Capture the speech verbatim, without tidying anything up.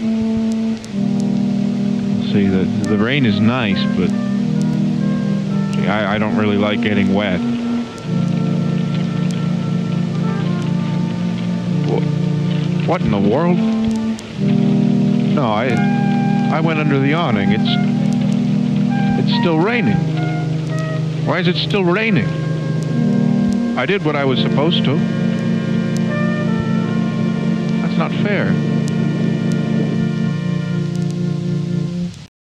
See, the, the rain is nice, but see, I, I don't really like getting wet. What in the world? No, I I went under the awning. It's it's still raining. Why is it still raining? I did what I was supposed to. That's not fair.